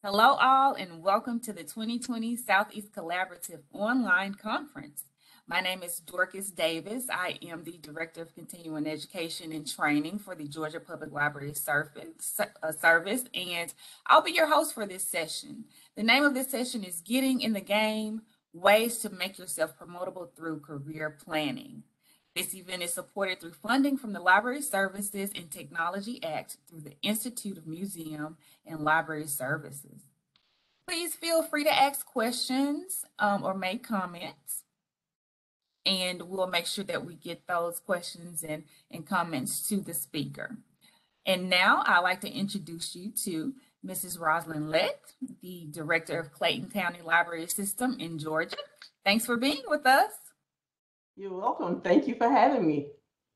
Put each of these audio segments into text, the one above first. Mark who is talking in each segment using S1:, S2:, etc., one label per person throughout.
S1: Hello, all, and welcome to the 2020 Southeast Collaborative Online Conference. My name is Dorcas Davis. I am the Director of Continuing Education and Training for the Georgia Public Library Service, and I'll be your host for this session. The name of this session is Getting in the Game, Ways to Make Yourself Promotable Through Career Planning. This event is supported through funding from the Library Services and Technology Act through the Institute of Museum and Library Services. Please feel free to ask questions or make comments, and we'll make sure that we get those questions and comments to the speaker. And now I'd like to introduce you to Mrs. Rosalind Lett, the Director of Clayton County Library System in Georgia. Thanks for being with us.
S2: You're welcome. Thank you for having me.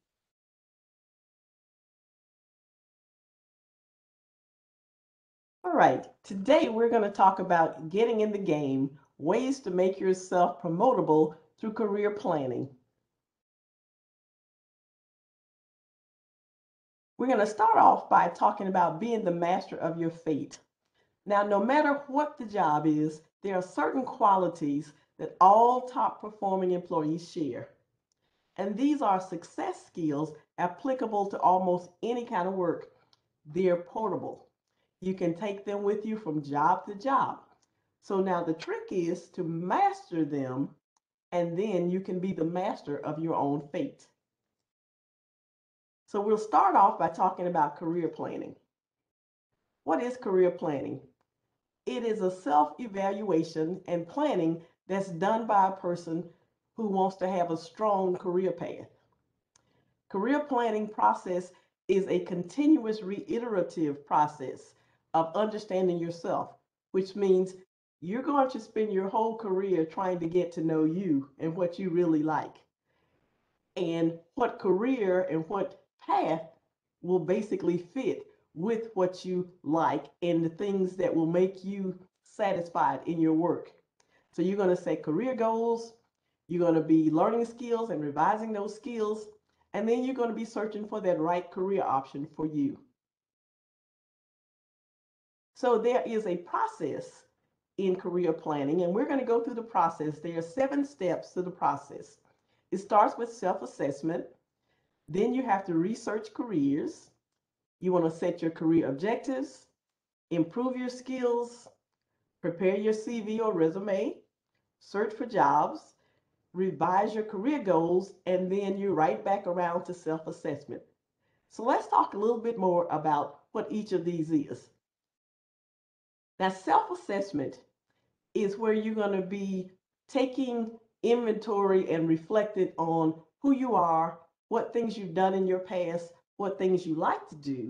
S2: All right, today we're going to talk about getting in the game, ways to make yourself promotable through career planning. We're going to start off by talking about being the master of your fate. Now, no matter what the job is, there are certain qualities that all top performing employees share. And these are success skills applicable to almost any kind of work. They're portable. You can take them with you from job to job. So now the trick is to master them, and then you can be the master of your own fate. So we'll start off by talking about career planning. What is career planning? It is a self-evaluation and planning that's done by a person who wants to have a strong career path. Career planning process is a continuous reiterative process of understanding yourself, which means you're going to spend your whole career trying to get to know you and what you really like, and what career and what path will basically fit with what you like and the things that will make you satisfied in your work. So you're going to set career goals, you're going to be learning skills and revising those skills, and then you're going to be searching for that right career option for you. So there is a process in career planning, and we're going to go through the process. There are 7 steps to the process. It starts with self-assessment. Then you have to research careers. You want to set your career objectives, improve your skills, prepare your CV or resume, search for jobs, revise your career goals, and then you're right back around to self-assessment. So let's talk a little bit more about what each of these is. Now, self-assessment is where you're going to be taking inventory and reflecting on who you are, what things you've done in your past, what things you like to do,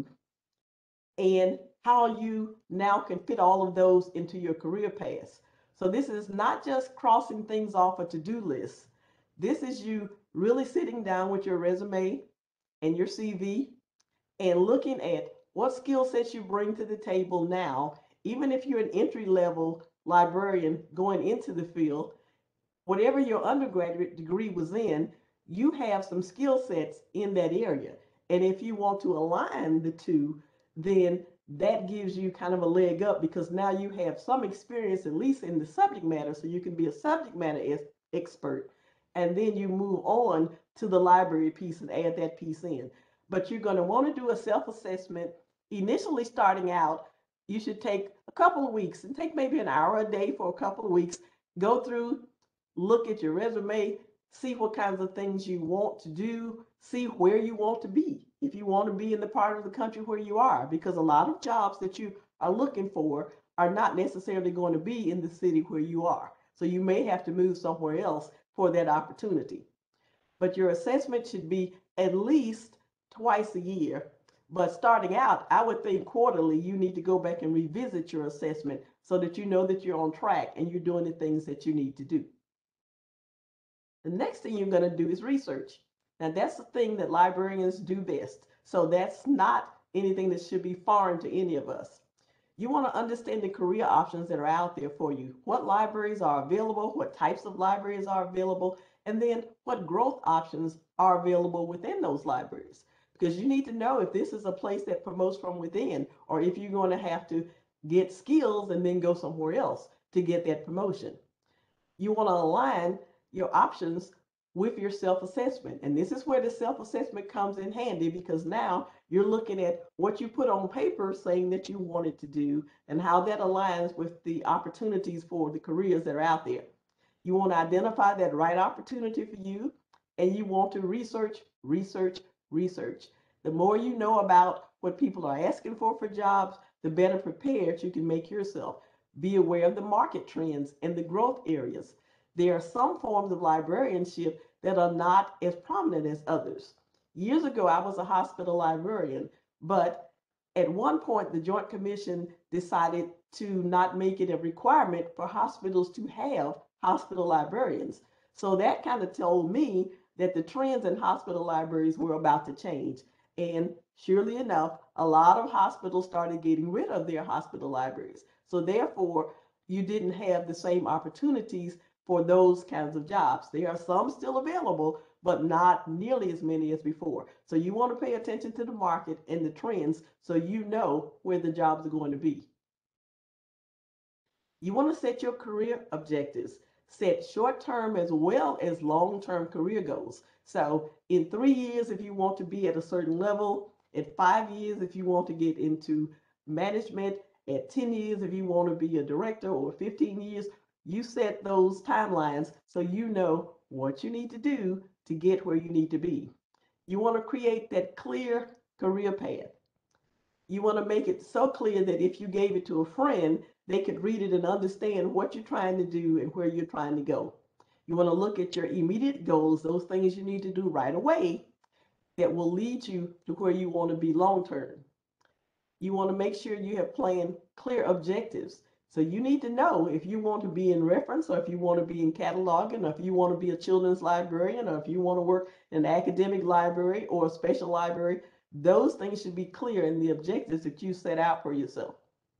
S2: and how you now can fit all of those into your career path. So this is not just crossing things off a to-do list. This is you really sitting down with your resume and your CV and looking at what skill sets you bring to the table now. Even if you're an entry-level librarian going into the field, whatever your undergraduate degree was in, you have some skill sets in that area. And if you want to align the two, then that gives you kind of a leg up, because now you have some experience, at least in the subject matter, so you can be a subject matter expert. And then you move on to the library piece and add that piece in. But you're going to want to do a self-assessment. Initially starting out, you should take a couple of weeks and take maybe an hour a day for a couple of weeks. Go through, look at your resume, see what kinds of things you want to do, see where you want to be. If you want to be in the part of the country where you are, because a lot of jobs that you are looking for are not necessarily going to be in the city where you are. So you may have to move somewhere else for that opportunity. But your assessment should be at least twice a year. But starting out, I would think quarterly, you need to go back and revisit your assessment so that you know that you're on track and you're doing the things that you need to do. The next thing you're going to do is research. Now, that's the thing that librarians do best. So that's not anything that should be foreign to any of us. You want to understand the career options that are out there for you. What libraries are available, what types of libraries are available, and then what growth options are available within those libraries. Because you need to know if this is a place that promotes from within, or if you're going to have to get skills, and then go somewhere else to get that promotion. You want to align your options with your self-assessment. And this is where the self-assessment comes in handy, because now you're looking at what you put on paper saying that you wanted to do and how that aligns with the opportunities for the careers that are out there. You want to identify that right opportunity for you, and you want to research, research, research. The more you know about what people are asking for jobs, the better prepared you can make yourself. Be aware of the market trends and the growth areas. There are some forms of librarianship that are not as prominent as others. Years ago, I was a hospital librarian, but at one point, the Joint Commission decided to not make it a requirement for hospitals to have hospital librarians. So that kind of told me that the trends in hospital libraries were about to change. And surely enough, a lot of hospitals started getting rid of their hospital libraries. So therefore, you didn't have the same opportunities for those kinds of jobs. There are some still available, but not nearly as many as before. So you want to pay attention to the market and the trends so you know where the jobs are going to be. You want to set your career objectives. Set short-term as well as long-term career goals. So in 3 years, if you want to be at a certain level, at 5 years, if you want to get into management, at 10 years, if you want to be a director, or 15 years, you set those timelines so you know what you need to do to get where you need to be. You want to create that clear career path. You want to make it so clear that if you gave it to a friend, they could read it and understand what you're trying to do and where you're trying to go. You want to look at your immediate goals, those things you need to do right away that will lead you to where you want to be long term. You want to make sure you have planned clear objectives. So you need to know if you want to be in reference, or if you want to be in cataloging, or if you want to be a children's librarian, or if you want to work in an academic library or a special library. Those things should be clear in the objectives that you set out for yourself.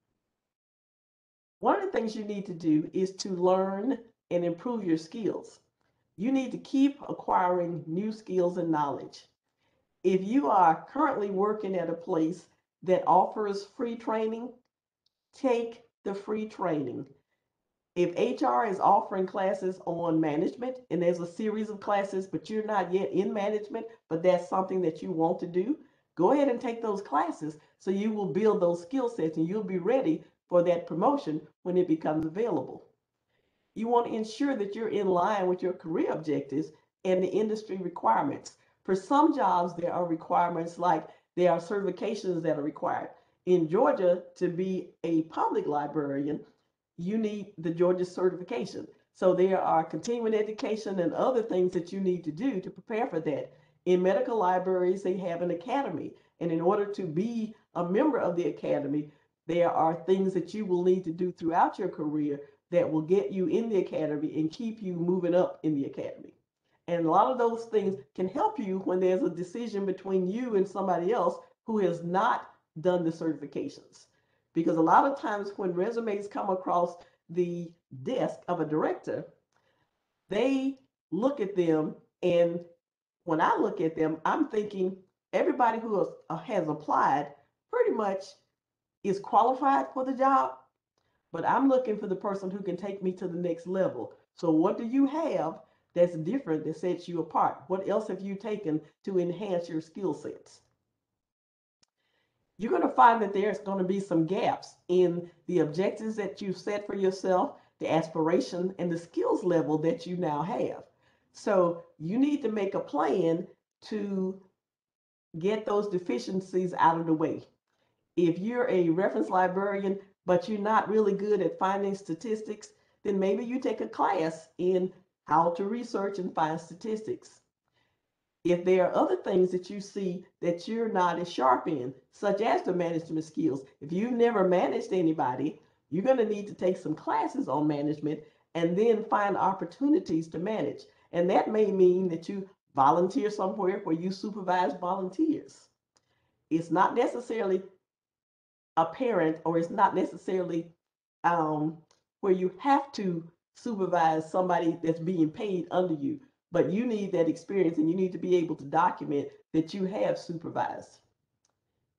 S2: One of the things you need to do is to learn and improve your skills. You need to keep acquiring new skills and knowledge. If you are currently working at a place that offers free training, take the free training. If HR is offering classes on management and there's a series of classes, but you're not yet in management, but that's something that you want to do, go ahead and take those classes so you will build those skill sets and you'll be ready for that promotion when it becomes available. You want to ensure that you're in line with your career objectives and the industry requirements. For some jobs, there are requirements, like there are certifications that are required. In Georgia, to be a public librarian, you need the Georgia certification. So there are continuing education and other things that you need to do to prepare for that. In medical libraries, they have an academy. And in order to be a member of the academy, there are things that you will need to do throughout your career that will get you in the academy and keep you moving up in the academy. And a lot of those things can help you when there's a decision between you and somebody else who has not done the certifications. Because a lot of times when resumes come across the desk of a director, they look at them, and when I look at them, I'm thinking everybody who has applied pretty much is qualified for the job, but I'm looking for the person who can take me to the next level. So what do you have that's different that sets you apart? What else have you taken to enhance your skill sets? You're going to find that there's going to be some gaps in the objectives that you've set for yourself, the aspiration, and the skills level that you now have. So you need to make a plan to get those deficiencies out of the way. If you're a reference librarian, but you're not really good at finding statistics, then maybe you take a class in how to research and find statistics. If there are other things that you see that you're not as sharp in, such as the management skills, if you've never managed anybody, you're going to need to take some classes on management and then find opportunities to manage. And that may mean that you volunteer somewhere where you supervise volunteers. It's not necessarily a parent, or it's not necessarily where you have to supervise somebody that's being paid under you, but you need that experience and you need to be able to document that you have supervised.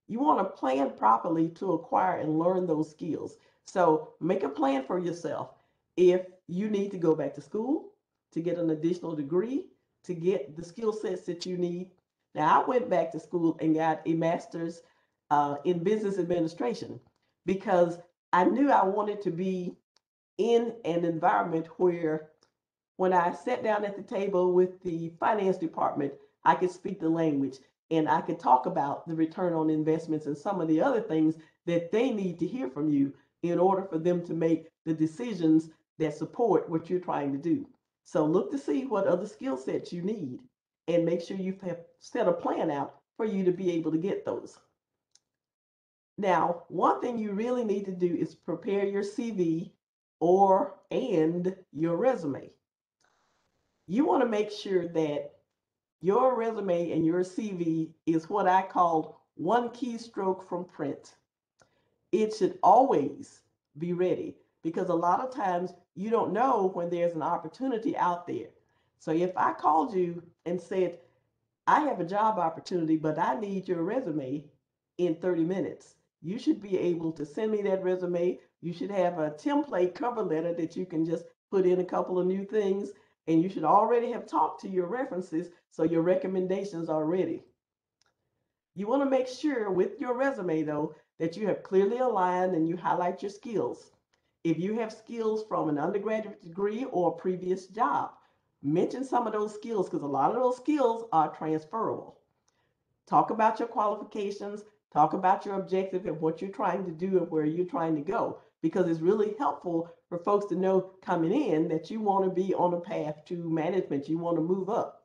S2: You want to plan properly to acquire and learn those skills. So make a plan for yourself. If you need to go back to school to get an additional degree, to get the skill sets that you need. Now, I went back to school and got a master's in business administration because I knew I wanted to be in an environment where when I sat down at the table with the finance department, I could speak the language and I could talk about the return on investments and some of the other things that they need to hear from you in order for them to make the decisions that support what you're trying to do. So look to see what other skill sets you need and make sure you have set a plan out for you to be able to get those. Now, one thing you really need to do is prepare your CV and your resume. You want to make sure that your resume and your CV is what I call one keystroke from print. It should always be ready because a lot of times you don't know when there's an opportunity out there. So if I called you and said, I have a job opportunity, but I need your resume in 30 minutes. You should be able to send me that resume. You should have a template cover letter that you can just put in a couple of new things, and you should already have talked to your references so your recommendations are ready. You want to make sure with your resume, though, that you have clearly aligned and you highlight your skills. If you have skills from an undergraduate degree or a previous job, mention some of those skills because a lot of those skills are transferable. Talk about your qualifications, talk about your objective and what you're trying to do and where you're trying to go, because it's really helpful for folks to know coming in that you want to be on a path to management, you want to move up.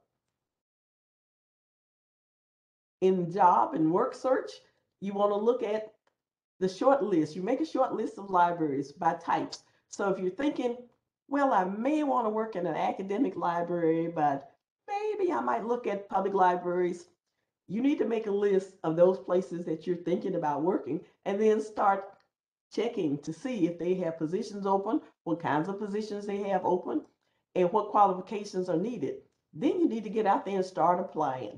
S2: In job and work search, you want to look at the short list. You make a short list of libraries by types. So if you're thinking, well, I may want to work in an academic library, but maybe I might look at public libraries, you need to make a list of those places that you're thinking about working and then start checking to see if they have positions open, what kinds of positions they have open, and what qualifications are needed. Then you need to get out there and start applying.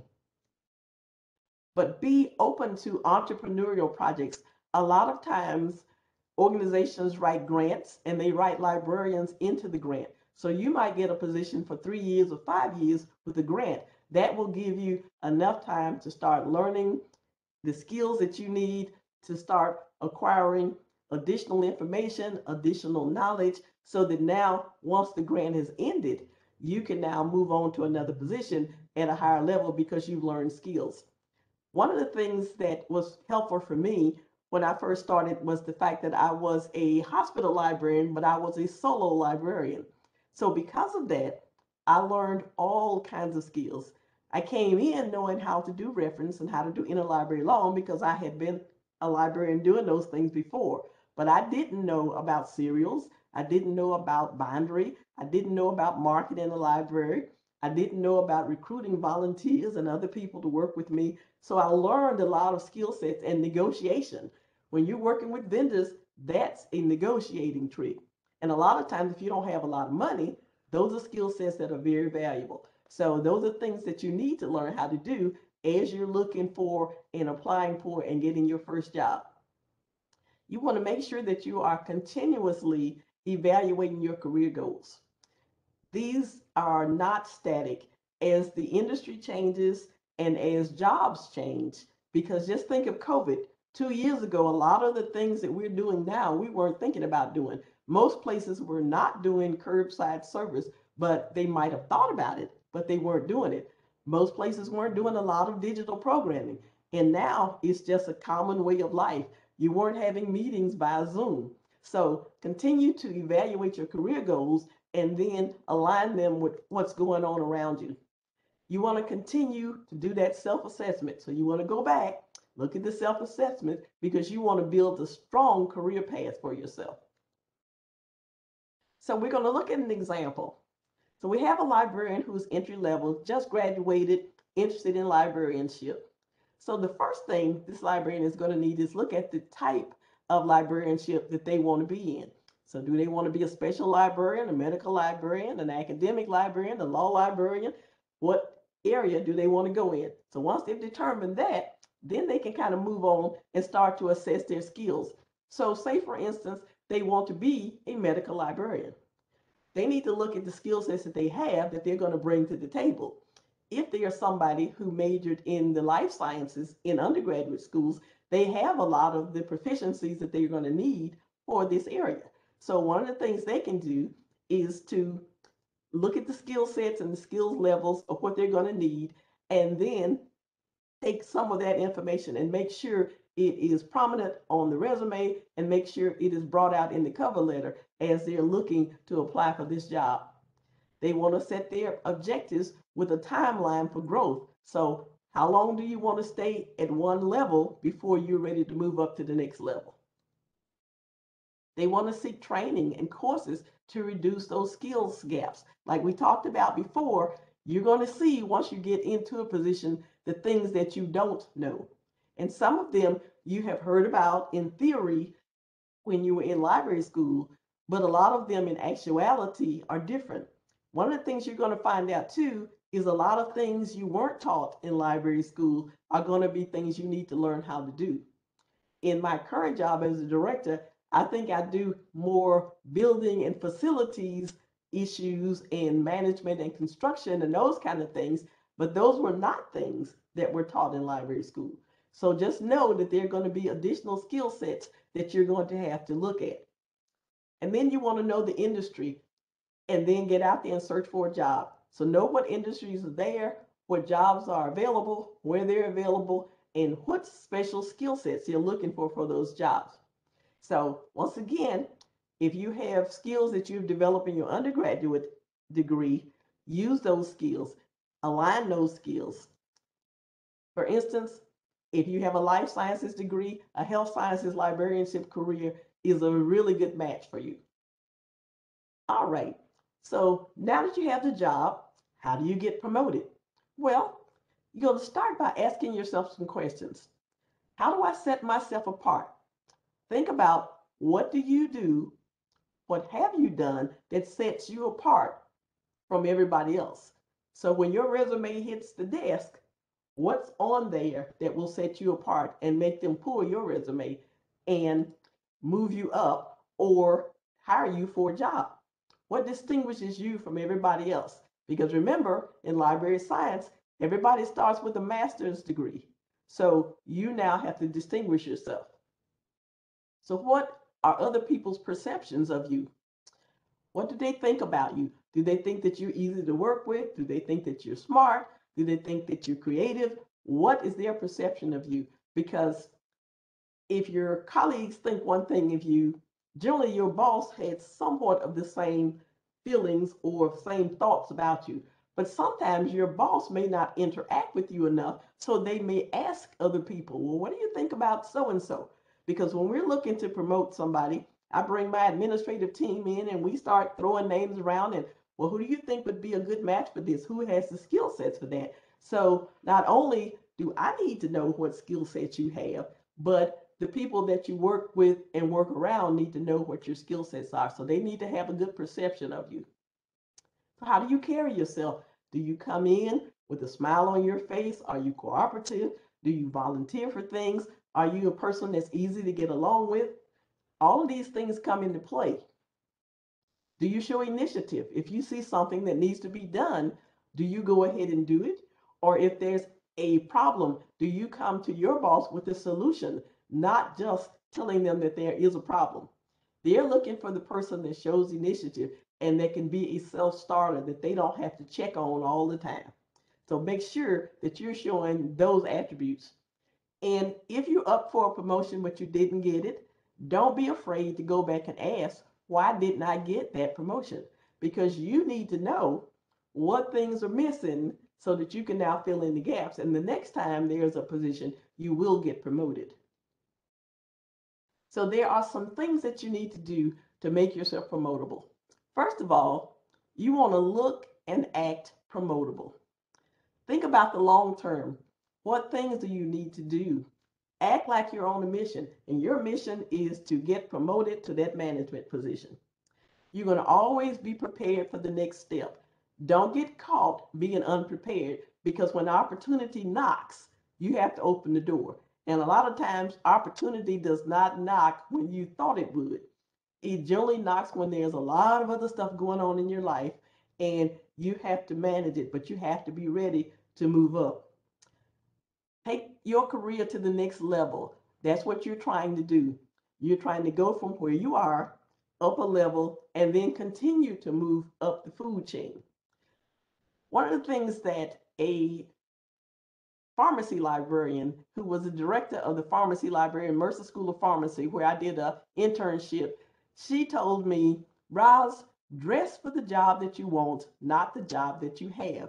S2: But be open to entrepreneurial projects. A lot of times, organizations write grants and they write librarians into the grant. So you might get a position for 3 years or 5 years with a grant. That will give you enough time to start learning the skills that you need to start acquiring additional information, additional knowledge, so that now, once the grant has ended, you can now move on to another position at a higher level because you've learned skills. One of the things that was helpful for me when I first started was the fact that I was a hospital librarian, but I was a solo librarian. So because of that, I learned all kinds of skills. I came in knowing how to do reference and how to do interlibrary loan because I had been a librarian doing those things before. But I didn't know about serials. I didn't know about bindery. I didn't know about marketing a library. I didn't know about recruiting volunteers and other people to work with me. So I learned a lot of skill sets and negotiation. When you're working with vendors, that's a negotiating trick. And a lot of times, if you don't have a lot of money, those are skill sets that are very valuable. So those are things that you need to learn how to do as you're looking for and applying for and getting your first job. You want to make sure that you are continuously evaluating your career goals. These are not static as the industry changes and as jobs change. Because just think of COVID. 2 years ago, a lot of the things that we're doing now, we weren't thinking about doing. Most places were not doing curbside service, but they might have thought about it, but they weren't doing it. Most places weren't doing a lot of digital programming. And now it's just a common way of life. You weren't having meetings via Zoom. So continue to evaluate your career goals and then align them with what's going on around you. You want to continue to do that self-assessment. So you want to go back, look at the self-assessment because you want to build a strong career path for yourself. So we're going to look at an example. So we have a librarian who's entry level, just graduated, interested in librarianship. So the first thing this librarian is going to need is look at the type of librarianship that they want to be in. So do they want to be a special librarian, a medical librarian, an academic librarian, a law librarian? What area do they want to go in? So once they've determined that, then they can kind of move on and start to assess their skills. So say for instance, they want to be a medical librarian. They need to look at the skill sets that they have that they're going to bring to the table. If they are somebody who majored in the life sciences in undergraduate schools, they have a lot of the proficiencies that they're going to need for this area. So one of the things they can do is to look at the skill sets and the skills levels of what they're going to need, and then take some of that information and make sure it is prominent on the resume and make sure it is brought out in the cover letter as they're looking to apply for this job. They want to set their objectives with a timeline for growth. So how long do you want to stay at one level before you're ready to move up to the next level? They want to seek training and courses to reduce those skills gaps. Like we talked about before, you're going to see once you get into a position the things that you don't know. And some of them you have heard about in theory when you were in library school, but a lot of them in actuality are different. One of the things you're going to find out too is a lot of things you weren't taught in library school are going to be things you need to learn how to do. In my current job as a director, I think I do more building and facilities issues and management and construction and those kind of things, but those were not things that were taught in library school. So just know that there are going to be additional skill sets that you're going to have to look at. And then you want to know the industry and then get out there and search for a job. So know what industries are there, what jobs are available, where they're available, and what special skill sets you're looking for those jobs. So once again, if you have skills that you've developed in your undergraduate degree, use those skills, align those skills. For instance, if you have a life sciences degree, a health sciences librarianship career is a really good match for you. All right, so now that you have the job, how do you get promoted? Well, you're going to start by asking yourself some questions. How do I set myself apart? Think about what do you do, what have you done that sets you apart from everybody else? So when your resume hits the desk, what's on there that will set you apart and make them pull your resume and move you up or hire you for a job? What distinguishes you from everybody else? Because remember, in library science, everybody starts with a master's degree. So you now have to distinguish yourself. So what are other people's perceptions of you? What do they think about you? Do they think that you're easy to work with? Do they think that you're smart? Do they think that you're creative? What is their perception of you? Because if your colleagues think one thing of you, generally your boss had somewhat of the same feelings or same thoughts about you. But sometimes your boss may not interact with you enough, so they may ask other people, well, what do you think about so and so? Because when we're looking to promote somebody, I bring my administrative team in and we start throwing names around and, well, who do you think would be a good match for this? Who has the skill sets for that? So not only do I need to know what skill sets you have, but the people that you work with and work around need to know what your skill sets are. So they need to have a good perception of you. So how do you carry yourself? Do you come in with a smile on your face? Are you cooperative? Do you volunteer for things? Are you a person that's easy to get along with? All of these things come into play. Do you show initiative? If you see something that needs to be done, do you go ahead and do it? Or if there's a problem, do you come to your boss with a solution, not just telling them that there is a problem? They're looking for the person that shows initiative and that can be a self-starter that they don't have to check on all the time. So make sure that you're showing those attributes. And if you're up for a promotion but you didn't get it, don't be afraid to go back and ask, why didn't I get that promotion? Because you need to know what things are missing so that you can now fill in the gaps. And the next time there's a position, you will get promoted. So there are some things that you need to do to make yourself promotable. First of all, you want to look and act promotable. Think about the long term. What things do you need to do? Act like you're on a mission, and your mission is to get promoted to that management position. You're going to always be prepared for the next step. Don't get caught being unprepared because when opportunity knocks, You have to open the door. And a lot of times, opportunity does not knock when you thought it would. It generally knocks when there's a lot of other stuff going on in your life and you have to manage it, but you have to be ready to move up. Take your career to the next level. That's what you're trying to do. You're trying to go from where you are up a level and then continue to move up the food chain. One of the things that a pharmacy librarian who was the director of the pharmacy library in Mercer School of Pharmacy, where I did a internship, she told me, Roz, dress for the job that you want, not the job that you have.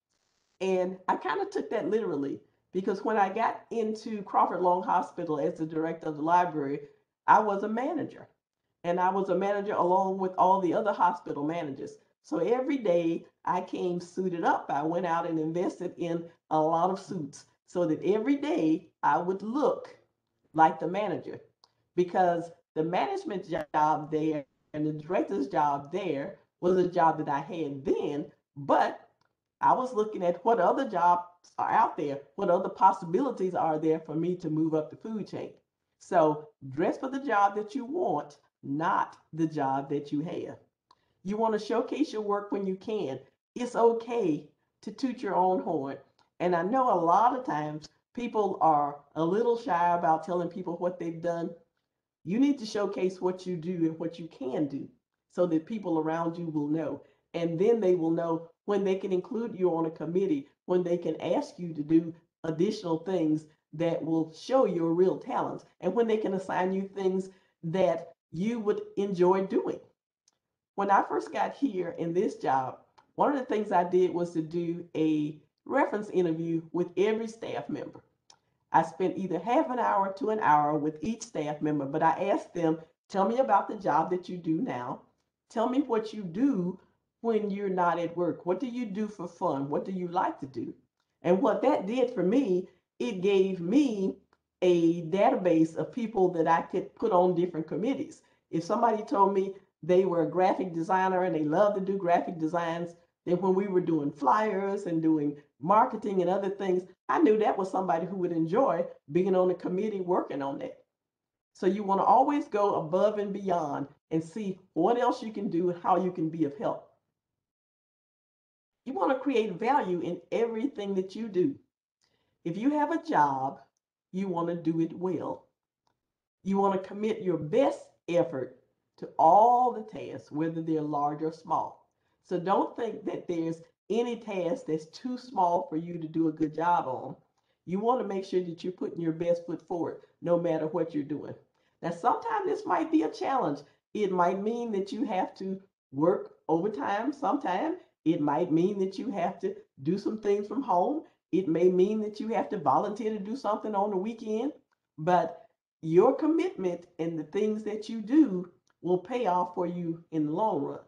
S2: And I kind of took that literally because when I got into Crawford Long Hospital as the director of the library, I was a manager. And I was a manager along with all the other hospital managers. So every day I came suited up. I went out and invested in a lot of suits so that every day I would look like the manager because the management job there and the director's job there was a job that I had then, but I was looking at what other jobs are out there, what other possibilities are there for me to move up the food chain. So dress for the job that you want, not the job that you have. You want to showcase your work when you can. It's okay to toot your own horn. And I know a lot of times people are a little shy about telling people what they've done. You need to showcase what you do and what you can do so that people around you will know. And then they will know when they can include you on a committee, when they can ask you to do additional things that will show your real talents, and when they can assign you things that you would enjoy doing. When I first got here in this job, one of the things I did was to do a reference interview with every staff member. I spent either half an hour to an hour with each staff member, but I asked them, tell me about the job that you do now. Tell me what you do when you're not at work. What do you do for fun? What do you like to do? And what that did for me, it gave me a database of people that I could put on different committees. If somebody told me they were a graphic designer and they love to do graphic designs, then when we were doing flyers and doing marketing and other things, I knew that was somebody who would enjoy being on a committee working on that. So you want to always go above and beyond and see what else you can do and how you can be of help. You want to create value in everything that you do. If you have a job, you want to do it well. You want to commit your best effort to all the tasks, whether they're large or small. So don't think that there's any task that's too small for you to do a good job on. You want to make sure that you're putting your best foot forward no matter what you're doing. Now, sometimes this might be a challenge. It might mean that you have to work overtime sometime. It might mean that you have to do some things from home. It may mean that you have to volunteer to do something on the weekend. But your commitment and the things that you do will pay off for you in the long run.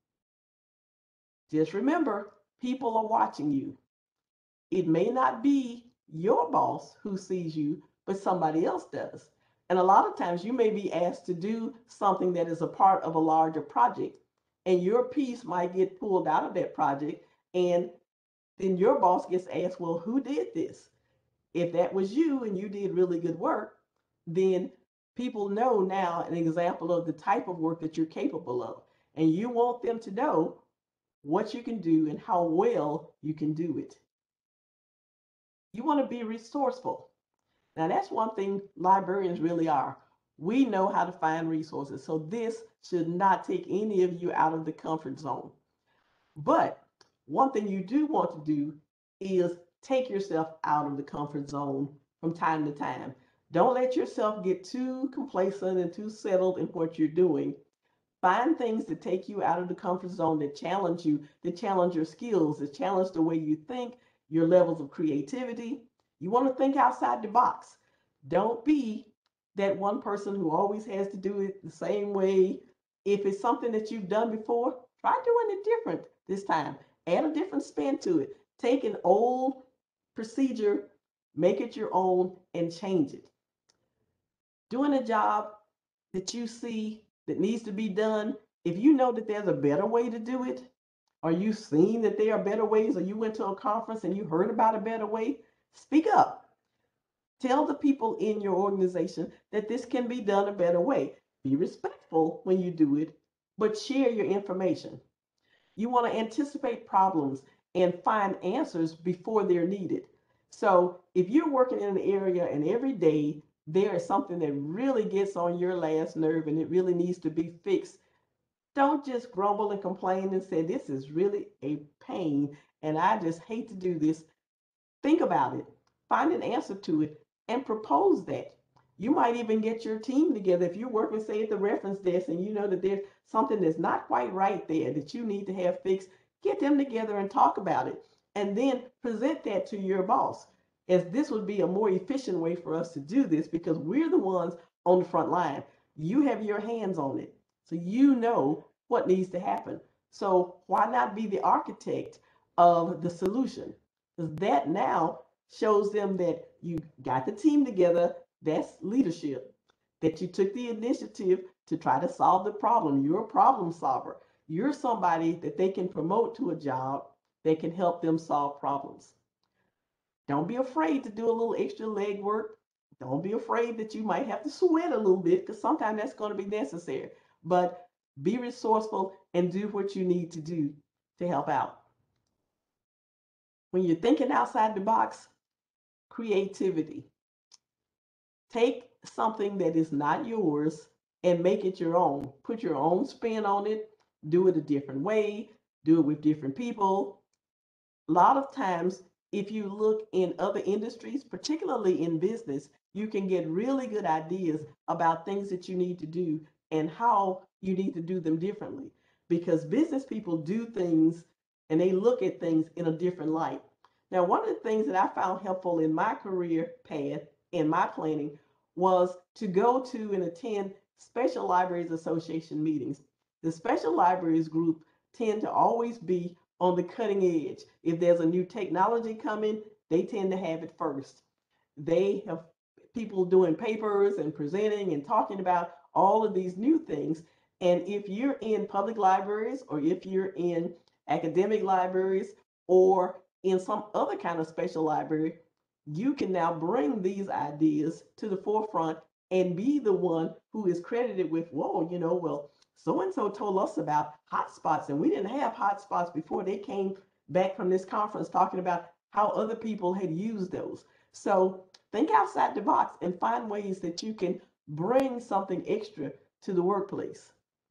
S2: Just remember, people are watching you. It may not be your boss who sees you, but somebody else does. And a lot of times you may be asked to do something that is a part of a larger project, and your piece might get pulled out of that project, and then your boss gets asked, well, who did this? If that was you and you did really good work, then people know now an example of the type of work that you're capable of. And you want them to know what you can do and how well you can do it. You want to be resourceful. Now, that's one thing librarians really are. We know how to find resources. So, this should not take any of you out of the comfort zone. But one thing you do want to do is take yourself out of the comfort zone from time to time. Don't let yourself get too complacent and too settled in what you're doing. Find things that take you out of the comfort zone, that challenge you, that challenge your skills, that challenge the way you think, your levels of creativity. You want to think outside the box. Don't be that one person who always has to do it the same way. If it's something that you've done before, try doing it different this time. Add a different spin to it. Take an old procedure, make it your own, and change it. Doing a job that you see that needs to be done, if you know that there's a better way to do it, or you've seen that there are better ways, or you went to a conference and you heard about a better way, speak up. Tell the people in your organization that this can be done a better way. Be respectful when you do it, but share your information. You want to anticipate problems and find answers before they're needed. So if you're working in an area and every day there is something that really gets on your last nerve and it really needs to be fixed, don't just grumble and complain and say, this is really a pain and I just hate to do this. Think about it, find an answer to it, and propose that. You might even get your team together if you're working, say, at the reference desk and you know that there's something that's not quite right there that you need to have fixed. Get them together and talk about it, and then present that to your boss. As this would be a more efficient way for us to do this because we're the ones on the front line. You have your hands on it, so you know what needs to happen. So why not be the architect of the solution? Because that now shows them that you got the team together. That's leadership. That you took the initiative to try to solve the problem. You're a problem solver. You're somebody that they can promote to a job that can help them solve problems. Don't be afraid to do a little extra leg work. Don't be afraid that you might have to sweat a little bit because sometimes that's going to be necessary. But be resourceful and do what you need to do to help out. When you're thinking outside the box, creativity. Take something that is not yours and make it your own. Put your own spin on it. Do it a different way. Do it with different people. A lot of times, if you look in other industries, particularly in business, you can get really good ideas about things that you need to do and how you need to do them differently. Because business people do things and they look at things in a different light. Now, one of the things that I found helpful in my career path, in my planning, was to go to and attend Special Libraries Association meetings. The Special Libraries group tend to always be on the cutting edge. If there's a new technology coming, they tend to have it first. They have people doing papers and presenting and talking about all of these new things. And if you're in public libraries or if you're in academic libraries or in some other kind of special library, you can now bring these ideas to the forefront and be the one who is credited with, whoa, well, so and so told us about hotspots, and we didn't have hotspots before they came back from this conference talking about how other people had used those. So think outside the box and find ways that you can bring something extra to the workplace.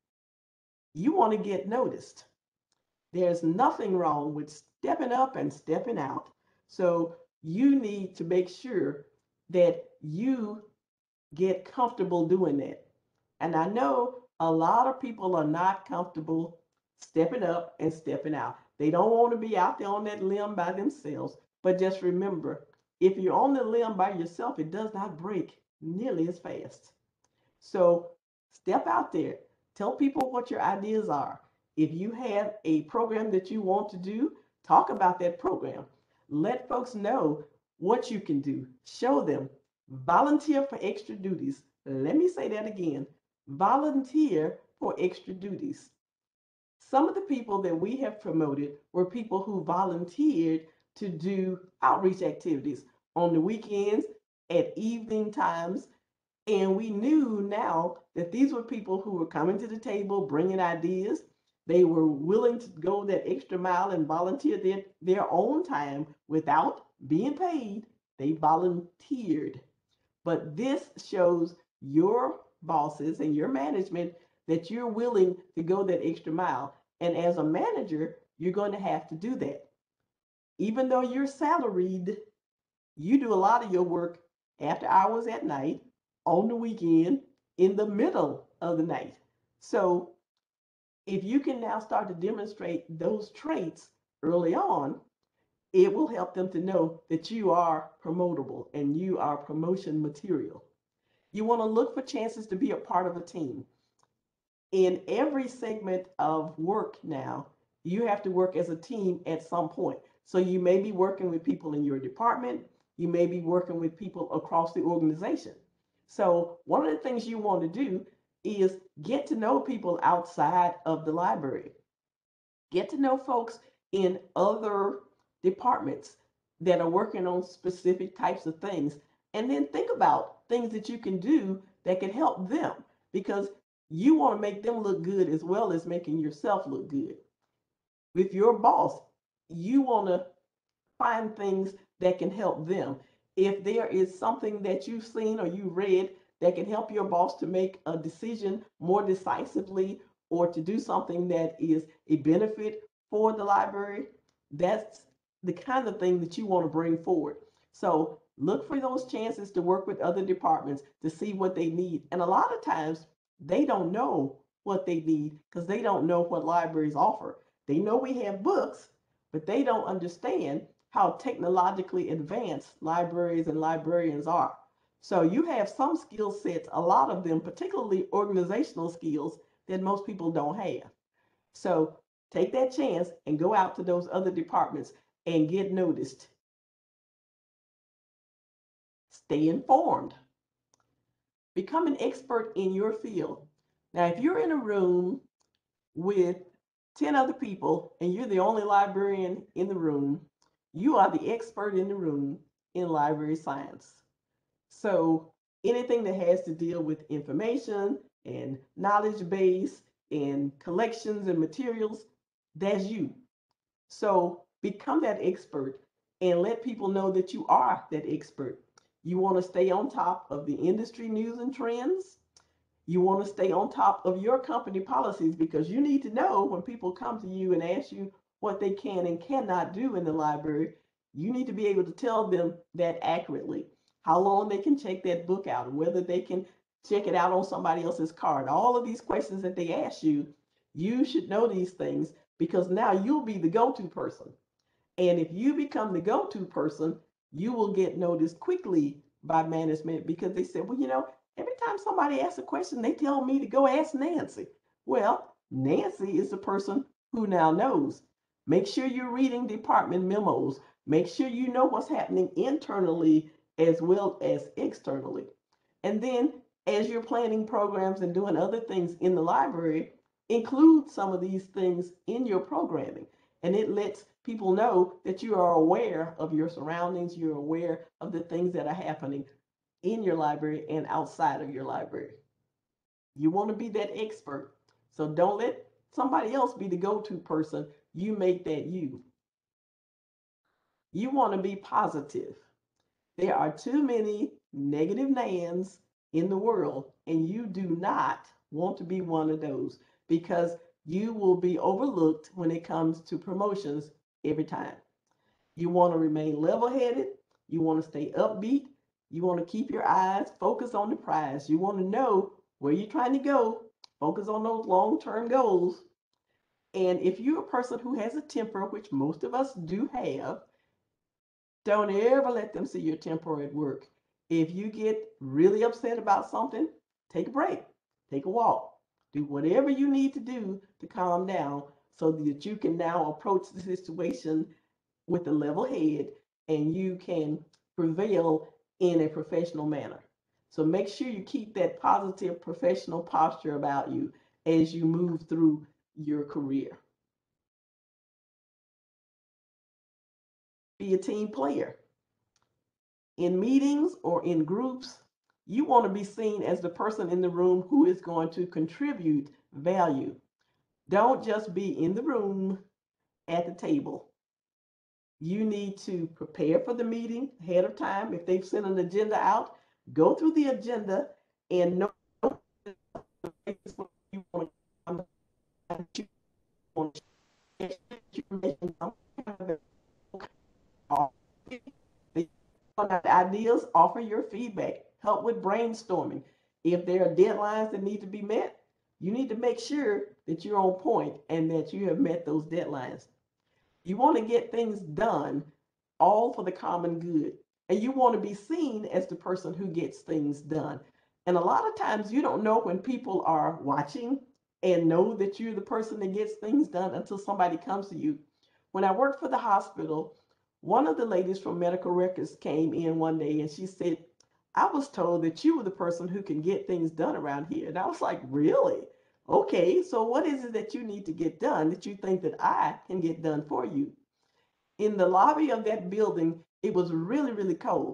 S2: You want to get noticed. There's nothing wrong with stepping up and stepping out. So you need to make sure that you get comfortable doing that. And I know a lot of people are not comfortable stepping up and stepping out. They don't want to be out there on that limb by themselves. But just remember, if you're on the limb by yourself, it does not break nearly as fast. So step out there, tell people what your ideas are. If you have a program that you want to do, talk about that program. Let folks know what you can do. Show them. Volunteer for extra duties. Let me say that again. Volunteer for extra duties. Some of the people that we have promoted were people who volunteered to do outreach activities on the weekends, at evening times, and we knew now that these were people who were coming to the table, bringing ideas. They were willing to go that extra mile and volunteer their own time without being paid. They volunteered. But this shows your bosses and your management that you're willing to go that extra mile. And as a manager, you're going to have to do that. Even though you're salaried, you do a lot of your work after hours at night, on the weekend, in the middle of the night. So if you can now start to demonstrate those traits early on, it will help them to know that you are promotable and you are promotion material. You want to look for chances to be a part of a team. In every segment of work now, you have to work as a team at some point. So you may be working with people in your department, you may be working with people across the organization. So one of the things you want to do is get to know people outside of the library. Get to know folks in other departments that are working on specific types of things And then think about things that you can do that can help them, because you want to make them look good as well as making yourself look good. With your boss, you want to find things that can help them. If there is something that you've seen or you read that can help your boss to make a decision more decisively or to do something that is a benefit for the library, that's the kind of thing that you want to bring forward. So look for those chances to work with other departments to see what they need. And a lot of times they don't know what they need because they don't know what libraries offer. They know we have books, but they don't understand how technologically advanced libraries and librarians are. So you have some skill sets, a lot of them, particularly organizational skills, that most people don't have. So take that chance and go out to those other departments and get noticed. Stay informed. Become an expert in your field. Now, if you're in a room with 10 other people and you're the only librarian in the room, you are the expert in the room in library science. So anything that has to deal with information and knowledge base and collections and materials, that's you. So become that expert and let people know that you are that expert. You want to stay on top of the industry news and trends. You want to stay on top of your company policies because you need to know when people come to you and ask you what they can and cannot do in the library. You need to be able to tell them that accurately. How long they can check that book out, whether they can check it out on somebody else's card. All of these questions that they ask you, you should know these things because now you'll be the go-to person. And if you become the go-to person, you will get noticed quickly by management because they said, well, every time somebody asks a question, they tell me to go ask Nancy. Well, Nancy is the person who now knows. Make sure you're reading department memos. Make sure you know what's happening internally as well as externally. And then as you're planning programs and doing other things in the library, include some of these things in your programming. And it lets people know that you are aware of your surroundings, you're aware of the things that are happening in your library and outside of your library. You want to be that expert. So don't let somebody else be the go-to person. You make that you. You want to be positive. There are too many negative Nans in the world, and you do not want to be one of those because you will be overlooked when it comes to promotions every time. You want to remain level headed. You want to stay upbeat. You want to keep your eyes focused on the prize. You want to know where you're trying to go. Focus on those long term goals. And if you're a person who has a temper, which most of us do have, don't ever let them see your temper at work. If you get really upset about something, take a break, take a walk, do whatever you need to do to calm down so that you can now approach the situation with a level head and you can prevail in a professional manner. So make sure you keep that positive professional posture about you as you move through your career. Be a team player. In meetings or in groups, you want to be seen as the person in the room who is going to contribute value. Don't just be in the room at the table. You need to prepare for the meeting ahead of time. If they've sent an agenda out, go through the agenda and know you want to ideas, offer your feedback, help with brainstorming. If there are deadlines that need to be met, you need to make sure that you're on point and that you have met those deadlines. You want to get things done all for the common good. And you want to be seen as the person who gets things done. And a lot of times you don't know when people are watching and know that you're the person that gets things done until somebody comes to you. When I worked for the hospital, one of the ladies from medical records came in one day and she said, I was told that you were the person who can get things done around here. And I was like, really? Okay, so what is it that you need to get done that you think that I can get done for you? In the lobby of that building, it was really, really cold.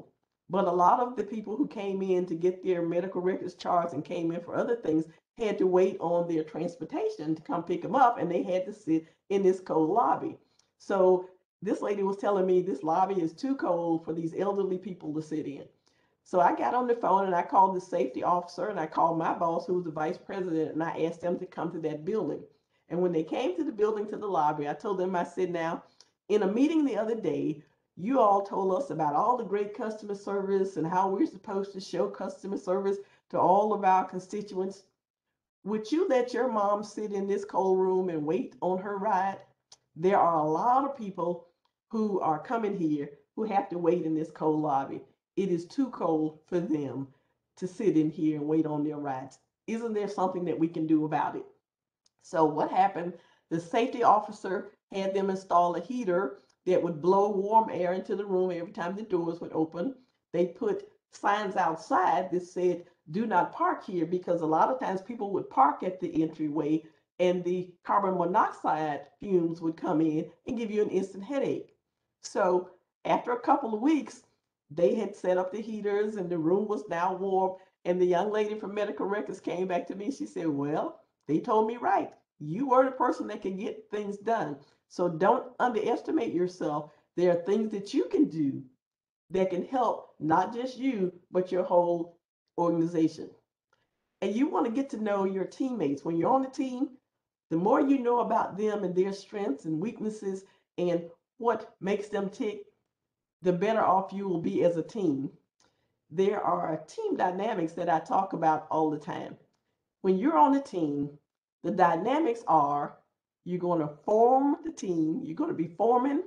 S2: But a lot of the people who came in to get their medical records charts and came in for other things had to wait on their transportation to come pick them up, and they had to sit in this cold lobby. So this lady was telling me this lobby is too cold for these elderly people to sit in. So I got on the phone and I called the safety officer and I called my boss, who was the vice president, and I asked them to come to that building. And when they came to the building, to the lobby, I told them, I said, now, in a meeting the other day, you all told us about all the great customer service and how we're supposed to show customer service to all of our constituents. Would you let your mom sit in this cold room and wait on her ride? There are a lot of people who are coming here who have to wait in this cold lobby. It is too cold for them to sit in here and wait on their rides. Isn't there something that we can do about it? So what happened? The safety officer had them install a heater that would blow warm air into the room every time the doors would open. They put signs outside that said, do not park here, because a lot of times people would park at the entryway and the carbon monoxide fumes would come in and give you an instant headache. So after a couple of weeks, they had set up the heaters and the room was now warm. And the young lady from medical records came back to me. She said, well, they told me right. You were the person that can get things done. So don't underestimate yourself. There are things that you can do that can help not just you, but your whole organization. And you want to get to know your teammates. When you're on the team, the more you know about them and their strengths and weaknesses and what makes them tick, the better off you will be as a team. There are team dynamics that I talk about all the time. When you're on a team, the dynamics are you're going to form the team, you're going to be forming,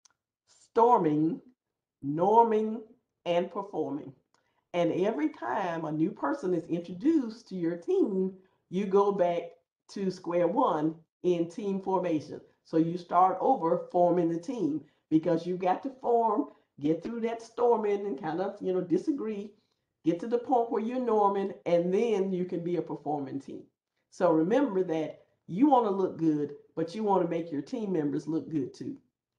S2: storming, norming, and performing. And every time a new person is introduced to your team, you go back to square one in team formation. So you start over forming the team because you got to form, get through that storming and kind of, disagree, get to the point where you're norming, and then you can be a performing team. So remember that you want to look good, but you want to make your team members look good too.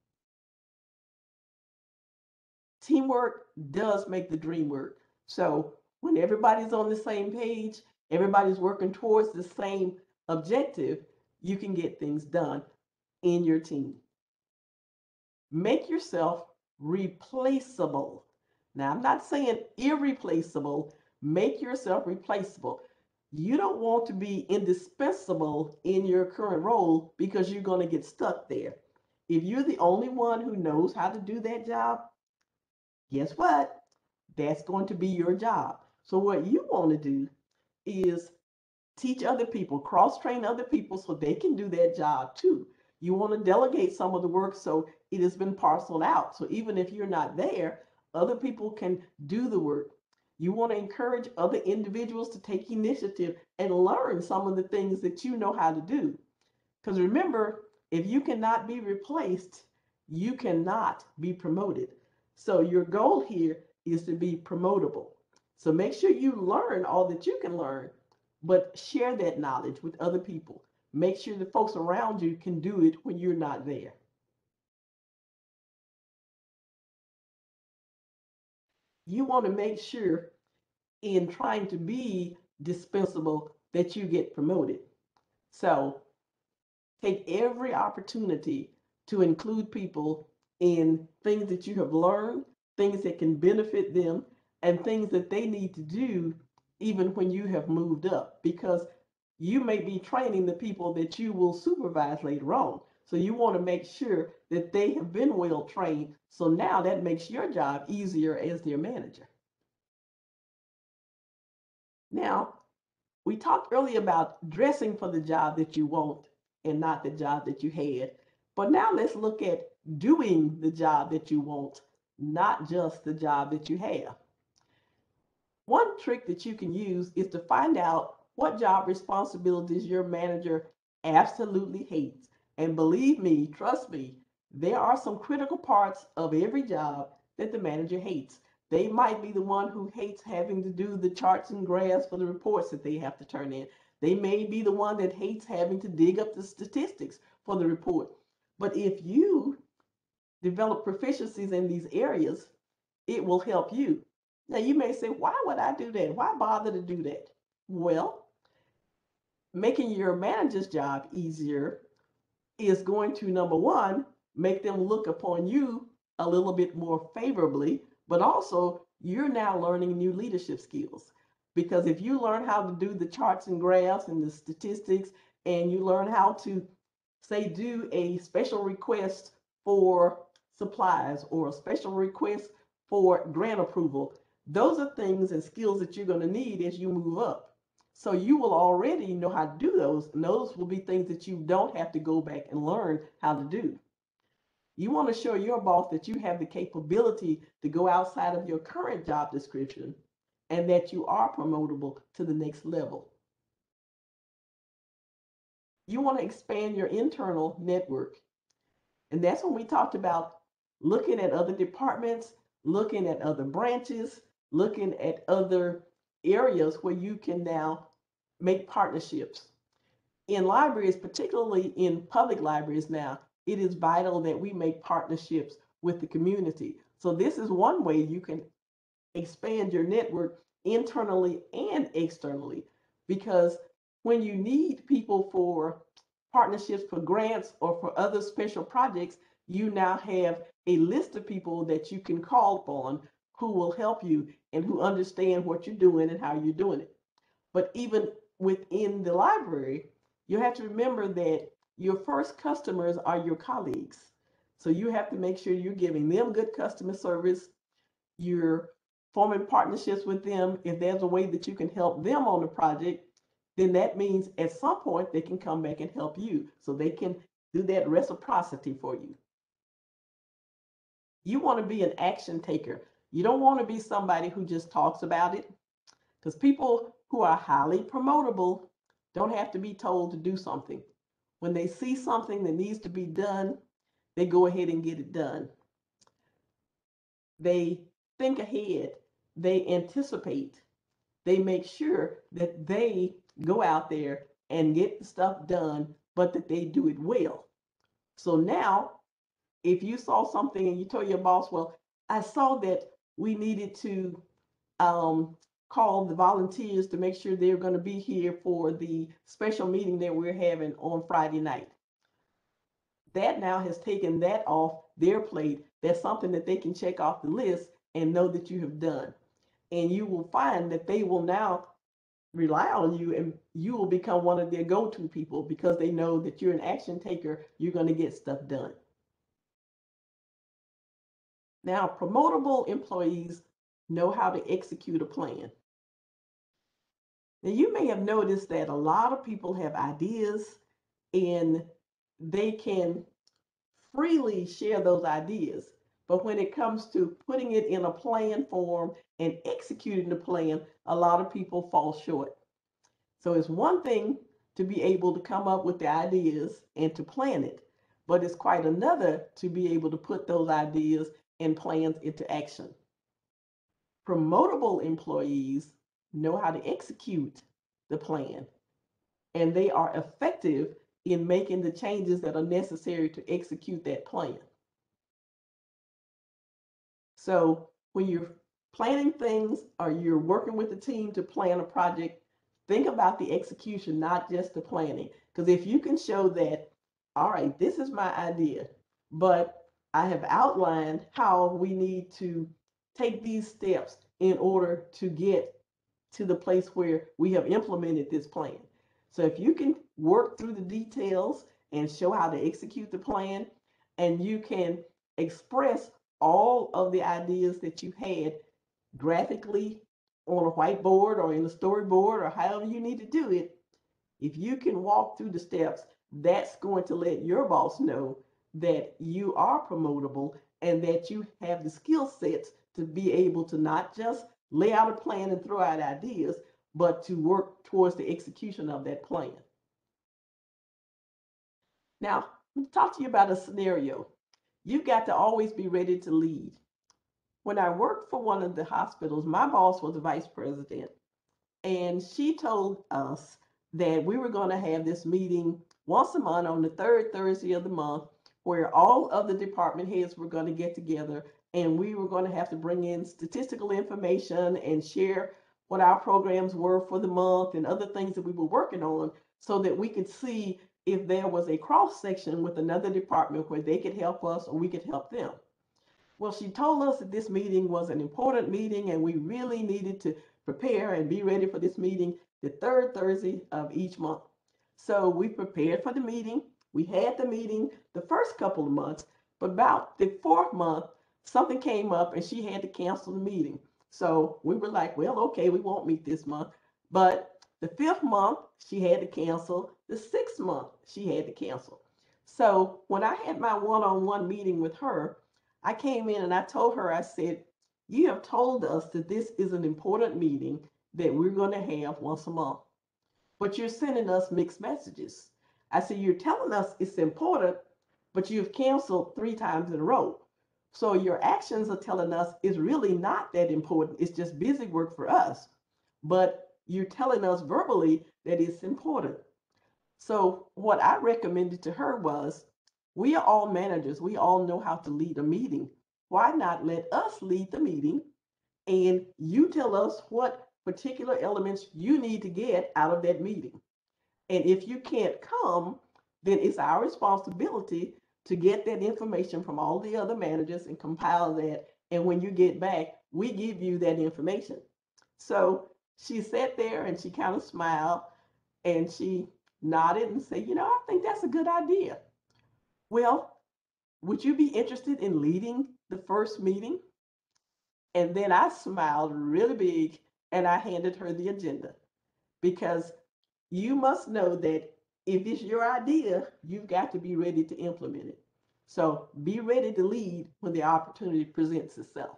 S2: Teamwork does make the dream work. So when everybody's on the same page, everybody's working towards the same objective, you can get things done in your team. Make yourself replaceable. Now, I'm not saying irreplaceable. Make yourself replaceable. You don't want to be indispensable in your current role because you're going to get stuck there. If you're the only one who knows how to do that job, guess what? That's going to be your job. So what you want to do is teach other people, cross train other people so they can do that job too. You want to delegate some of the work so it has been parceled out. So even if you're not there, other people can do the work. You want to encourage other individuals to take initiative and learn some of the things that you know how to do. Because remember, if you cannot be replaced, you cannot be promoted. So your goal here is to be promotable. So make sure you learn all that you can learn, but share that knowledge with other people. Make sure the folks around you can do it when you're not there. You want to make sure in trying to be dispensable that you get promoted. So take every opportunity to include people in things that you have learned, things that can benefit them, and things that they need to do even when you have moved up, because you may be training the people that you will supervise later on. So you want to make sure that they have been well trained. So now that makes your job easier as their manager. Now, we talked earlier about dressing for the job that you want and not the job that you had. But now let's look at doing the job that you want, not just the job that you have. One trick that you can use is to find out what job responsibilities your manager absolutely hates. And believe me, trust me, there are some critical parts of every job that the manager hates. They might be the one who hates having to do the charts and graphs for the reports that they have to turn in. They may be the one that hates having to dig up the statistics for the report. But if you develop proficiencies in these areas, it will help you. Now you may say, why would I do that? Why bother to do that? Well, making your manager's job easier is going to, number one, make them look upon you a little bit more favorably, but also you're now learning new leadership skills. Because if you learn how to do the charts and graphs and the statistics, and you learn how to, say, do a special request for supplies or a special request for grant approval, those are things and skills that you're going to need as you move up. So you will already know how to do those, and those will be things that you don't have to go back and learn how to do. You want to show your boss that you have the capability to go outside of your current job description and that you are promotable to the next level. You want to expand your internal network. And that's when we talked about looking at other departments, looking at other branches, looking at other areas where you can now make partnerships. In libraries, particularly in public libraries now, it is vital that we make partnerships with the community. So this is one way you can expand your network internally and externally, because when you need people for partnerships, for grants, or for other special projects, you now have a list of people that you can call upon who will help you and who understand what you're doing and how you're doing it. But even within the library, you have to remember that your first customers are your colleagues. So you have to make sure you're giving them good customer service. You're forming partnerships with them. If there's a way that you can help them on the project, then that means at some point they can come back and help you. So they can do that reciprocity for you. You want to be an action taker. You don't want to be somebody who just talks about it, because people who are highly promotable don't have to be told to do something. When they see something that needs to be done, they go ahead and get it done. They think ahead, they anticipate, they make sure that they go out there and get the stuff done, but that they do it well. So now, if you saw something and you told your boss, well, I saw that we needed to call the volunteers to make sure they're going to be here for the special meeting that we're having on Friday night. That now has taken that off their plate. That's something that they can check off the list and know that you have done. And you will find that they will now rely on you, and you will become one of their go-to people because they know that you're an action taker. You're going to get stuff done. Now, promotable employees know how to execute a plan. Now, you may have noticed that a lot of people have ideas and they can freely share those ideas. But when it comes to putting it in a plan form and executing the plan, a lot of people fall short. So it's one thing to be able to come up with the ideas and to plan it, but it's quite another to be able to put those ideas and plans into action. Promotable employees know how to execute the plan, and they are effective in making the changes that are necessary to execute that plan. So when you're planning things or you're working with the team to plan a project, think about the execution, not just the planning. Because if you can show that, all right, this is my idea, but I have outlined how we need to take these steps in order to get to the place where we have implemented this plan. So if you can work through the details and show how to execute the plan, and you can express all of the ideas that you had graphically on a whiteboard or in a storyboard or however you need to do it, if you can walk through the steps, that's going to let your boss know that you are promotable and that you have the skill sets to be able to not just lay out a plan and throw out ideas, but to work towards the execution of that plan. Now, let me talk to you about a scenario. You've got to always be ready to lead. When I worked for one of the hospitals, my boss was the vice president, and she told us that we were going to have this meeting once a month on the third Thursday of the month, where all of the department heads were going to get together and we were going to have to bring in statistical information and share what our programs were for the month and other things that we were working on so that we could see if there was a cross section with another department where they could help us or we could help them. Well, she told us that this meeting was an important meeting and we really needed to prepare and be ready for this meeting the third Thursday of each month. So we prepared for the meeting. We had the meeting the first couple of months, but about the fourth month, something came up and she had to cancel the meeting. So we were like, well, okay, we won't meet this month. But the fifth month, she had to cancel. The sixth month, she had to cancel. So when I had my one-on-one meeting with her, I came in and I told her, I said, you have told us that this is an important meeting that we're going to have once a month, but you're sending us mixed messages. I said, you're telling us it's important, but you've canceled 3 times in a row. So your actions are telling us it's really not that important. It's just busy work for us. But you're telling us verbally that it's important. So what I recommended to her was, we are all managers. We all know how to lead a meeting. Why not let us lead the meeting and you tell us what particular elements you need to get out of that meeting? And if you can't come, then it's our responsibility to get that information from all the other managers and compile that. And when you get back, we give you that information. So she sat there and she kind of smiled and she nodded and said, I think that's a good idea. Well, would you be interested in leading the first meeting? And then I smiled really big and I handed her the agenda because you must know that if it's your idea, you've got to be ready to implement it. So be ready to lead when the opportunity presents itself.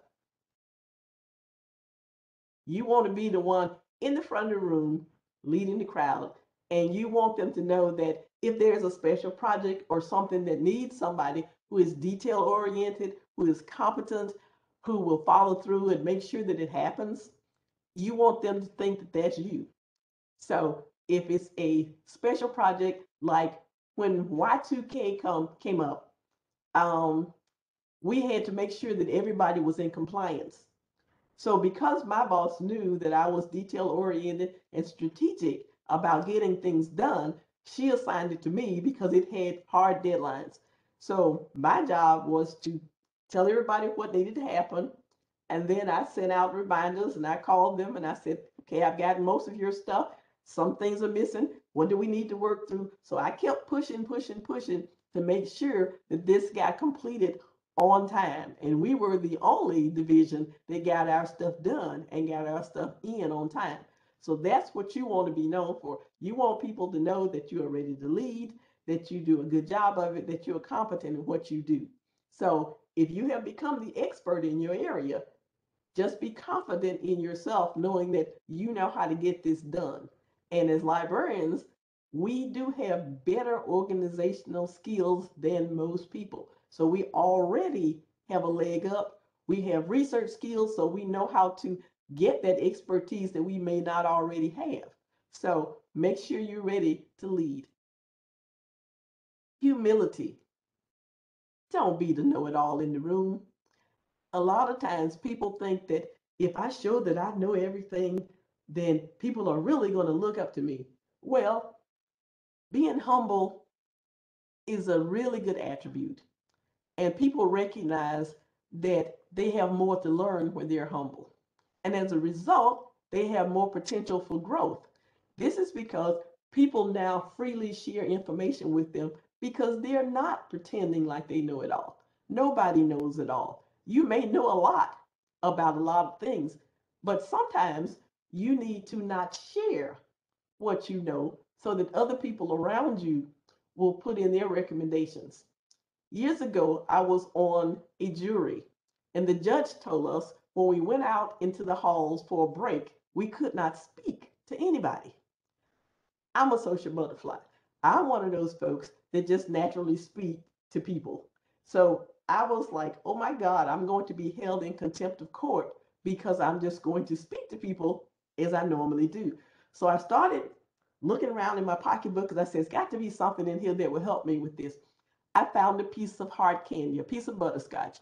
S2: You want to be the one in the front of the room leading the crowd, and you want them to know that if there's a special project or something that needs somebody who is detail oriented, who is competent, who will follow through and make sure that it happens, you want them to think that that's you. So if it's a special project like when Y2K came up, we had to make sure that everybody was in compliance. So because my boss knew that I was detail oriented and strategic about getting things done, she assigned it to me because it had hard deadlines. So my job was to tell everybody what needed to happen. And then I sent out reminders and I called them and I said, okay, I've gotten most of your stuff. Some things are missing. What do we need to work through? So I kept pushing to make sure that this got completed on time. And we were the only division that got our stuff done and got our stuff in on time. So that's what you want to be known for. You want people to know that you are ready to lead, that you do a good job of it, that you're competent in what you do. So if you have become the expert in your area, just be confident in yourself, knowing that you know how to get this done. And as librarians, we do have better organizational skills than most people. So we already have a leg up. We have research skills, so we know how to get that expertise that we may not already have. So make sure you're ready to lead. Humility. Don't be the know it all in the room. A lot of times people think that if I show that I know everything, then people are really going to look up to me. Well, being humble is a really good attribute, and people recognize that they have more to learn when they're humble. And as a result, they have more potential for growth. This is because people now freely share information with them because they're not pretending like they know it all. Nobody knows it all. You may know a lot about a lot of things, but sometimes you need to not share what you know so that other people around you will put in their recommendations. Years ago, I was on a jury, and the judge told us when we went out into the halls for a break, we could not speak to anybody. I'm a social butterfly. I'm one of those folks that just naturally speak to people. So I was like, oh my God, I'm going to be held in contempt of court because I'm just going to speak to people as I normally do. So I started looking around in my pocketbook because I said, it's got to be something in here that will help me with this. I found a piece of hard candy, a piece of butterscotch.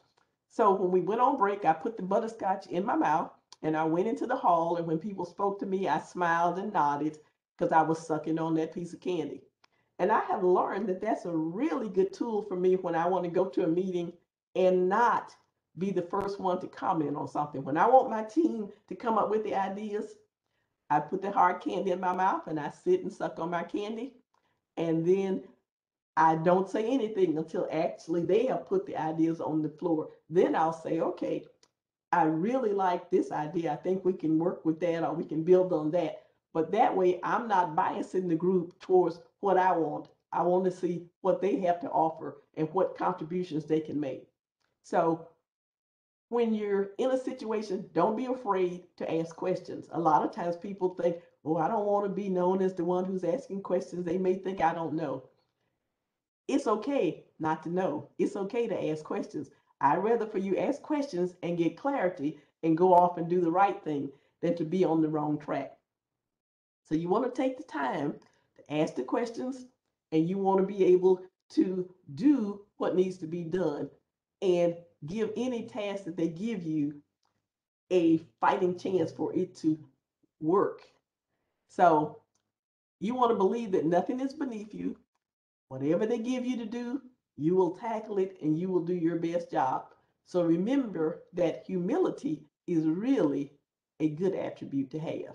S2: So when we went on break, I put the butterscotch in my mouth and I went into the hall. And when people spoke to me, I smiled and nodded because I was sucking on that piece of candy. And I have learned that that's a really good tool for me when I want to go to a meeting and not be the first one to comment on something. When I want my team to come up with the ideas, I put the hard candy in my mouth and I sit and suck on my candy. And then I don't say anything until actually they have put the ideas on the floor. Then I'll say, okay, I really like this idea. I think we can work with that or we can build on that. But that way, I'm not biasing the group towards what I want. I want to see what they have to offer and what contributions they can make. So when you're in a situation, don't be afraid to ask questions. A lot of times people think, oh, I don't want to be known as the one who's asking questions. They may think I don't know. It's okay not to know. It's okay to ask questions. I'd rather for you ask questions and get clarity and go off and do the right thing than to be on the wrong track. So you want to take the time to ask the questions and you want to be able to do what needs to be done and give any task that they give you a fighting chance for it to work. So you want to believe that nothing is beneath you. Whatever they give you to do, you will tackle it and you will do your best job. So remember that humility is really a good attribute to have.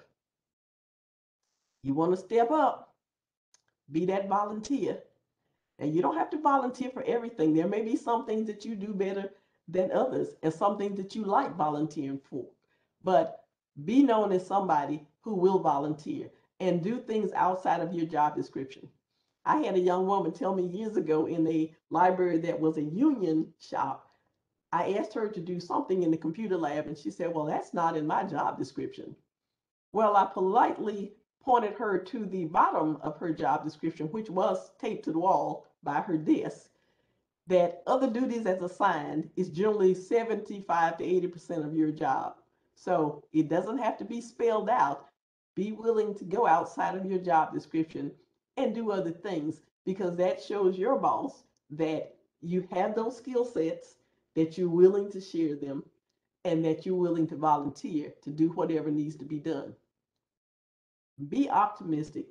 S2: You want to step up, be that volunteer. And you don't have to volunteer for everything. There may be some things that you do better than others and some things that you like volunteering for. But be known as somebody who will volunteer and do things outside of your job description. I had a young woman tell me years ago in a library that was a union shop. I asked her to do something in the computer lab, and she said, well, that's not in my job description. Well, I politely pointed her to the bottom of her job description, which was taped to the wall by her desk, that other duties as assigned is generally 75 to 80% of your job. So it doesn't have to be spelled out. Be willing to go outside of your job description and do other things because that shows your boss that you have those skill sets, that you're willing to share them, and that you're willing to volunteer to do whatever needs to be done. Be optimistic.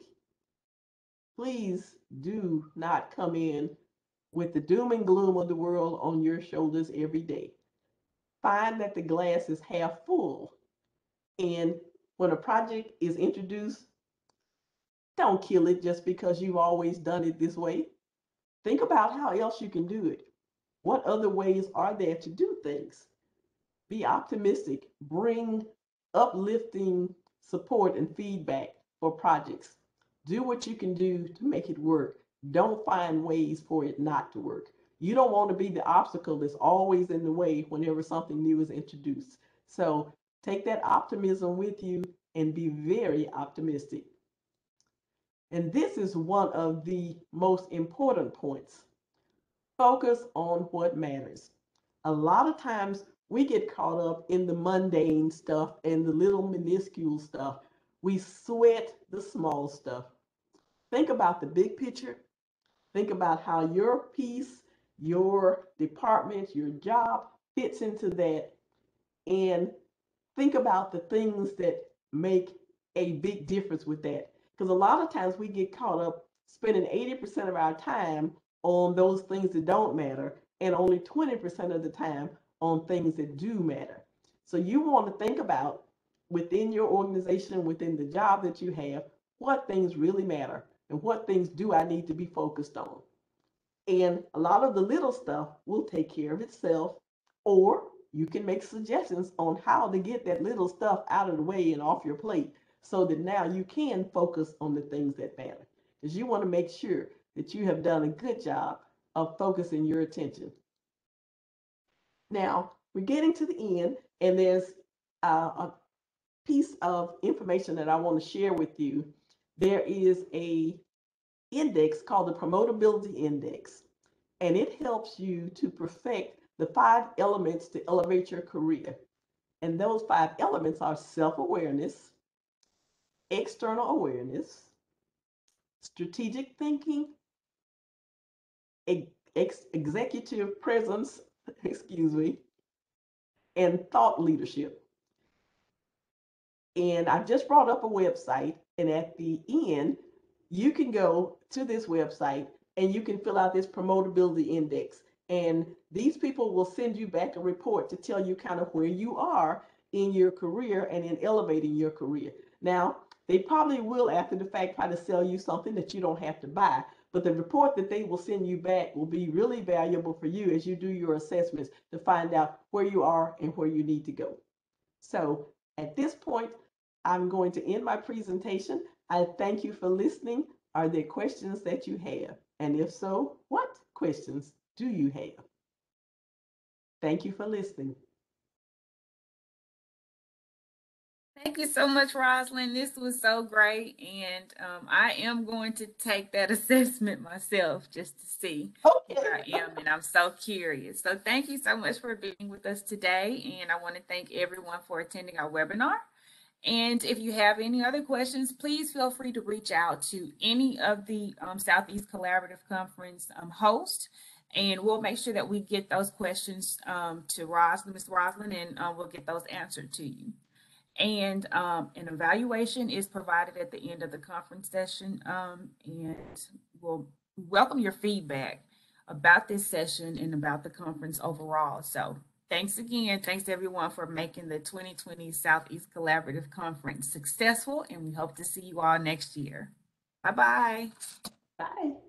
S2: Please do not come in with the doom and gloom of the world on your shoulders every day. Find that the glass is half full. And when a project is introduced, don't kill it just because you've always done it this way. Think about how else you can do it. What other ways are there to do things? Be optimistic. Bring uplifting support and feedback for projects. Do what you can do to make it work. Don't find ways for it not to work. You don't want to be the obstacle that's always in the way whenever something new is introduced. So take that optimism with you and be very optimistic. And this is one of the most important points. Focus on what matters. A lot of times we get caught up in the mundane stuff and the little minuscule stuff. We sweat the small stuff. Think about the big picture. Think about how your piece, your department, your job fits into that. And think about the things that make a big difference with that. Because a lot of times we get caught up spending 80% of our time on those things that don't matter and only 20% of the time on things that do matter. So you want to think about within your organization, within the job that you have, what things really matter and what things do I need to be focused on. And a lot of the little stuff will take care of itself, or you can make suggestions on how to get that little stuff out of the way and off your plate so that now you can focus on the things that matter. Because you want to make sure that you have done a good job of focusing your attention. Now, we're getting to the end, and there's a piece of information that I want to share with you. There is a index called the Promotability Index, and it helps you to perfect the 5 elements to elevate your career. And those 5 elements are self-awareness, external awareness, strategic thinking, executive presence, excuse me, and thought leadership. And I've just brought up a website, and at the end, you can go to this website and you can fill out this promotability index. And these people will send you back a report to tell you kind of where you are in your career and in elevating your career. Now, they probably will, after the fact, try to sell you something that you don't have to buy. But the report that they will send you back will be really valuable for you as you do your assessments to find out where you are and where you need to go. So at this point, I'm going to end my presentation. I thank you for listening. Are there questions that you have? And if so, what questions do you have? Thank you for listening.
S1: Thank you so much, Rosalind. This was so great. And I am going to take that assessment myself just to see where I am. And I'm so curious. So thank you so much for being with us today. And I want to thank everyone for attending our webinar. And if you have any other questions, please feel free to reach out to any of the Southeast Collaborative Conference hosts. And we'll make sure that we get those questions to Ms. Rosalind, and we'll get those answered to you. And an evaluation is provided at the end of the conference session, and we'll welcome your feedback about this session and about the conference overall. So thanks again. Thanks everyone for making the 2020 Southeast Collaborative Conference successful, and we hope to see you all next year. Bye-bye.
S2: Bye.